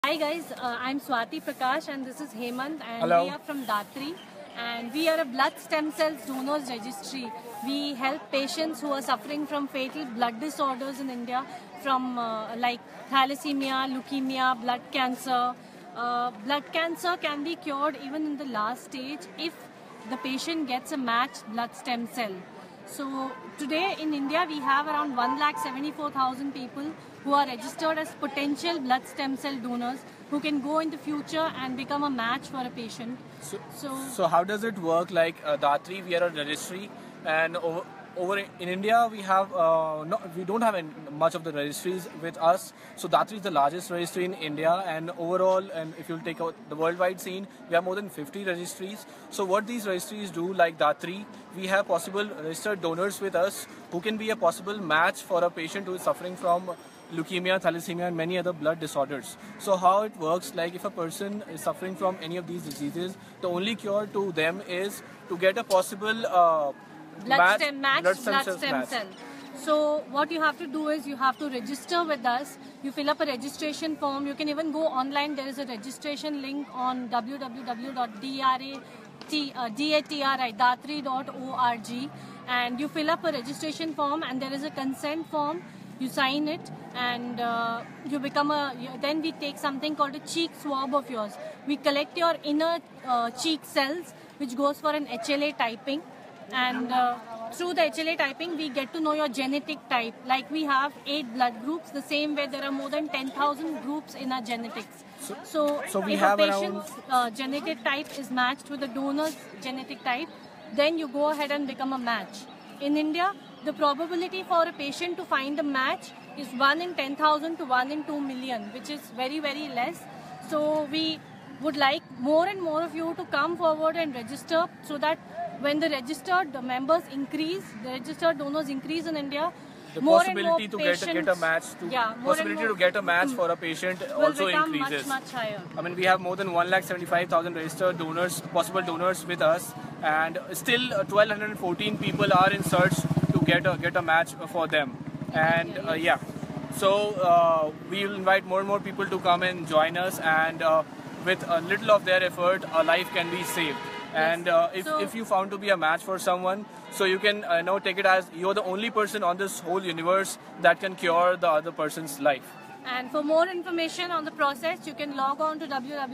Hi guys, I'm Swati Prakash and this is Hemant and Hello. we are from Datri and we are a blood stem cells donors registry. We help patients who are suffering from fatal blood disorders in India from like thalassemia, leukemia, blood cancer. Blood cancer can be cured even in the last stage if the patient gets a matched blood stem cell. So today in India we have around 1,74,000 people who are registered as potential blood stem cell donors who can go in the future and become a match for a patient. So how does it work? Like Datri, we are a registry, and over in India we have we don't have much of the registries with us. So Datri is the largest registry in India, and overall, and if you take out the worldwide scene, we have more than 50 registries. So what these registries do, like Datri, we have possible registered donors with us who can be a possible match for a patient who is suffering from leukemia, thalassemia, and many other blood disorders. So how it works, like if a person is suffering from any of these diseases, the only cure to them is to get a possible blood stem cell. So what you have to do is you have to register with us. You fill up a registration form. You can even go online. There is a registration link on datri.org, and you fill up a registration form and there is a consent form. You sign it and you become then we take something called a cheek swab of yours. We collect your inner cheek cells which goes for an HLA typing, and through the HLA typing we get to know your genetic type. Like we have 8 blood groups, the same way there are more than 10,000 groups in our genetics. So we if have a patient's genetic type is matched with the donor's genetic type, then you go ahead and become a match. In India, the probability for a patient to find a match is 1 in 10,000 to 1 in 2 million, which is very, very less. So we would like more and more of you to come forward and register, so that when the registered members increase, the registered donors increase in India, the more possibility and more to patients, get a match, to get a match for a patient also increases. Much higher. I mean, we have more than 1,75,000 registered donors, possible donors with us, and still 1,214 people are in search to get a match for them. And so we will invite more and more people to come and join us, and with a little of their effort, a life can be saved. And if you found to be a match for someone, so you can take it as you're the only person on this whole universe that can cure the other person's life. And for more information on the process, you can log on to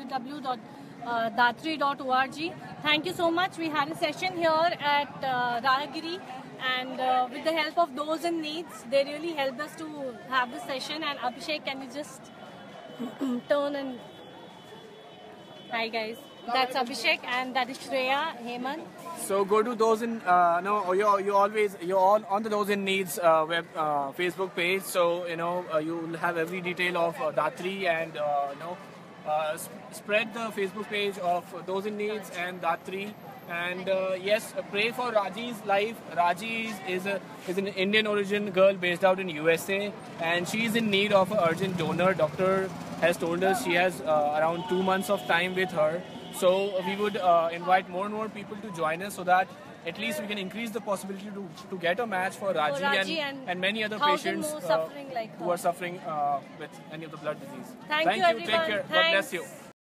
www.datri.org. Thank you so much. We had a session here at Rahagiri, and with the help of those in needs, they really helped us to have this session. And Abhishek, can you just turn and... Hi guys, that's Abhishek and that is Shreya, Hemant. So go to those in you're all on the Those in Needs Facebook page. So you'll have every detail of Datri, and spread the Facebook page of Those in Needs and Datri. And yes, pray for Raji's life. Raji is an Indian origin girl based out in USA, and she is in need of an urgent donor. Doctor has told us she has around 2 months of time with her. So we would invite more and more people to join us, so that at least we can increase the possibility to get a match for Raji and many other patients who are suffering with any of the blood disease. Thank you everyone. Take care. God bless you.